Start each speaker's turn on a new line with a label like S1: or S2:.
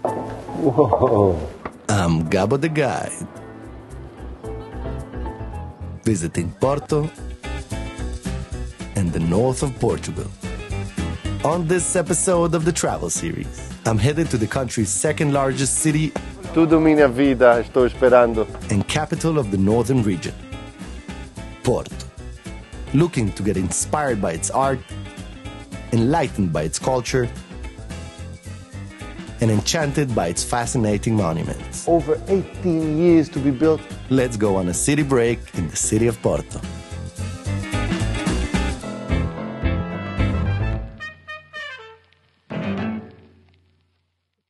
S1: Whoa.
S2: I'm Gabo the Guide, visiting Porto and the north of Portugal. On this episode of the travel series, I'm headed to the country's second largest city
S1: Tudo minha vida, estou esperando.
S2: and capital of the northern region, Porto. Looking to get inspired by its art, enlightened by its culture, and enchanted by its fascinating monuments.
S1: Over 18 years to be built.
S2: Let's go on a city break in the city of Porto.